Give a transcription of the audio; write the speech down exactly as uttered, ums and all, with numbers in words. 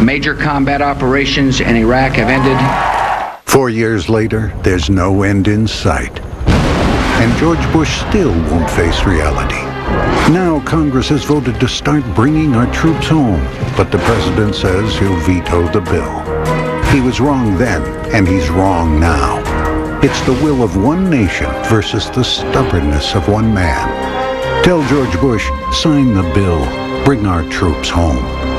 Major combat operations in Iraq have ended. Four years later, there's no end in sight. And George Bush still won't face reality. Now Congress has voted to start bringing our troops home, but the president says he'll veto the bill. He was wrong then, and he's wrong now. It's the will of one nation versus the stubbornness of one man. Tell George Bush, sign the bill, bring our troops home.